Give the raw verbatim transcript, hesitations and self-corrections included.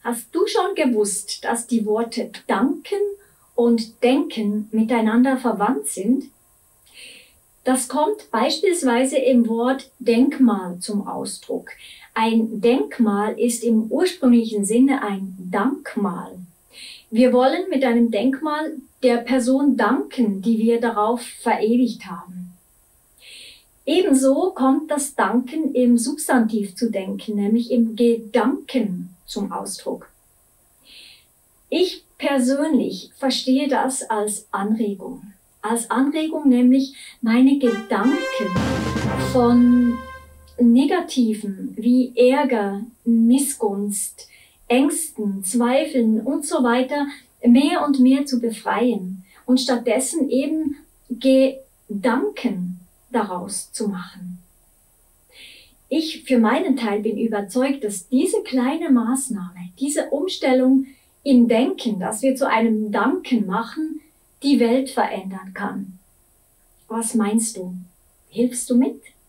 Hast du schon gewusst, dass die Worte danken und denken miteinander verwandt sind? Das kommt beispielsweise im Wort Denkmal zum Ausdruck. Ein Denkmal ist im ursprünglichen Sinne ein Dankmal. Wir wollen mit einem Denkmal der Person danken, die wir darauf verewigt haben. Ebenso kommt das Danken im Substantiv zu denken, nämlich im Gedanken zum Ausdruck. Ich persönlich verstehe das als Anregung. Als Anregung nämlich meine Gedanken von Negativen wie Ärger, Missgunst, Ängsten, Zweifeln und so weiter mehr und mehr zu befreien und stattdessen eben Gedanken daraus zu machen. Ich für meinen Teil bin überzeugt, dass diese kleine Maßnahme, diese Umstellung im Denken, dass wir zu einem Danken machen, die Welt verändern kann. Was meinst du? Hilfst du mit?